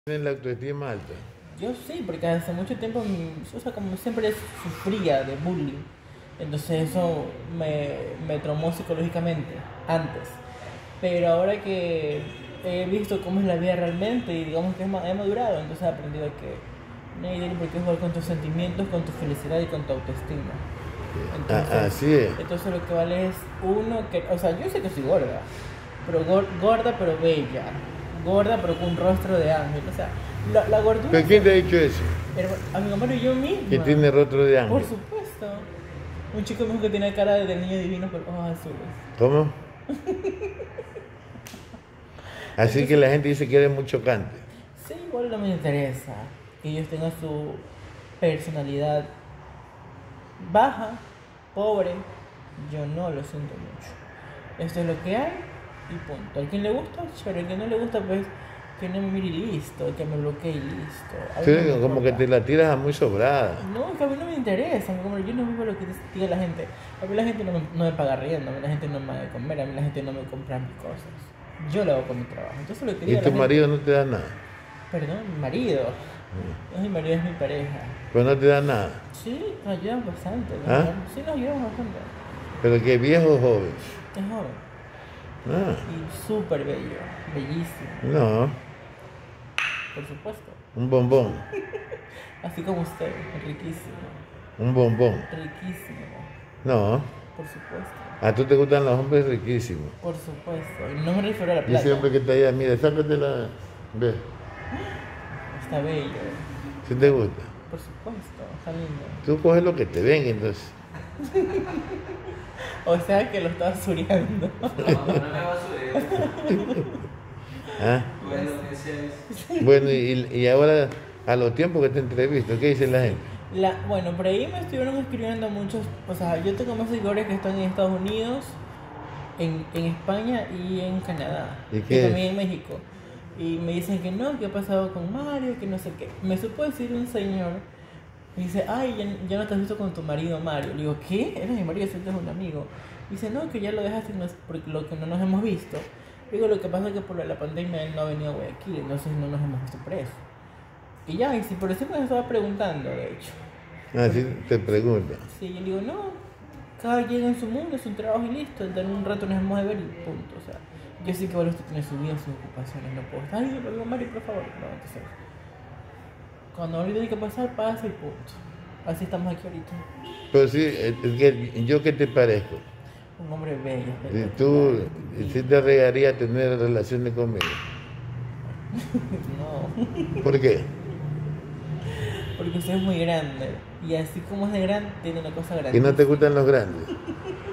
Tienen la autoestima alta. Yo sí, porque hace mucho tiempo, o sea, como siempre sufría de bullying, entonces eso me traumó psicológicamente antes. Pero ahora que he visto cómo es la vida realmente y digamos que he madurado, entonces he aprendido que no hay por qué jugar con tus sentimientos, con tu felicidad y con tu autoestima. Así es. Entonces lo que vale es uno que, o sea, yo sé que soy gorda, pero gorda pero bella, gorda pero con un rostro de ángel, o sea, la gordura. ¿Pero quién te ha dicho eso? A mi mamá y yo misma. Que tiene rostro de ángel. Por supuesto. Un chico me dijo que tiene cara de niño divino, pero ojos azules. ¿Cómo? Así Entonces, que la gente dice que eres muy chocante. sí, igual no me interesa que ellos tengan su personalidad baja, pobre. Yo no lo siento mucho. Esto es lo que hay y punto. Al quien le gusta, chévere. Al que no le gusta, pues que no me mire y listo, que me bloquee y listo. Sí, como que te la tiras a muy sobrada. No, que a mí no me interesa, como yo no vivo lo que diga la gente. A mí la gente no me paga riendo, a mí la gente no me da de comer, a mí la gente no me compra mis cosas. Yo lo hago con mi trabajo. Entonces lo que ¿Y diga tu la marido gente, no te da nada? perdón, mi marido. No es mi marido, es mi pareja. Pero no te da nada. Sí, nos ayudan bastante. ¿Ah? Sí, nos ayudan bastante. Pero que viejo o joven. Es joven. Ah, Y súper bello, bellísimo, no, por supuesto. un bombón. Así como usted, riquísimo, Un bombón. riquísimo, No. por supuesto. A tú te gustan los hombres riquísimos. Por supuesto. Y no me refiero a la Y plata. ese hombre que está allá, mira, sácate la. Ve, Está bello. si te gusta. Por supuesto, está lindo. Tú coges lo que te venga, entonces. O sea que lo estaba suriando. ¿Ah? Bueno, ese es. Bueno, y ahora, a los tiempos que te entrevisto, ¿qué dice la gente? Bueno, por ahí me estuvieron escribiendo muchos. O sea, yo tengo más seguidores que están en Estados Unidos, en España y en Canadá. ¿Y Y qué? también en México. Y me dicen que no, que ha pasado con Mario, que no sé qué. Me supo decir un señor. Me dice, ay, ya no te has visto con tu marido Mario. Le digo, ¿qué? Eres mi marido, siempre es un amigo. Dice, no, que ya lo dejaste porque lo que no nos hemos visto. Digo, lo que pasa es que por la pandemia él no ha venido a Guayaquil, entonces no nos hemos visto por eso. Y ya, y si por eso me estaba preguntando, de hecho. Así te pregunto. Sí, yo le digo, no, cada quien en su mundo, es un trabajo y listo. En un rato nos vamos a ver y punto. O sea, yo sé que ahora usted tiene su vida, sus ocupaciones, no puedo estar, ay, yo digo, Mario, por favor. No, entonces, cuando ahorita hay que pasar, pasa y punto. Así estamos aquí ahorita. Pero sí, es que yo qué te parezco. Un hombre bello. Si tú, si te regaría tener relaciones conmigo. No, ¿Por qué? porque usted es muy grande. Y así como es de grande, tiene una cosa grande. ¿Y no te gustan los grandes?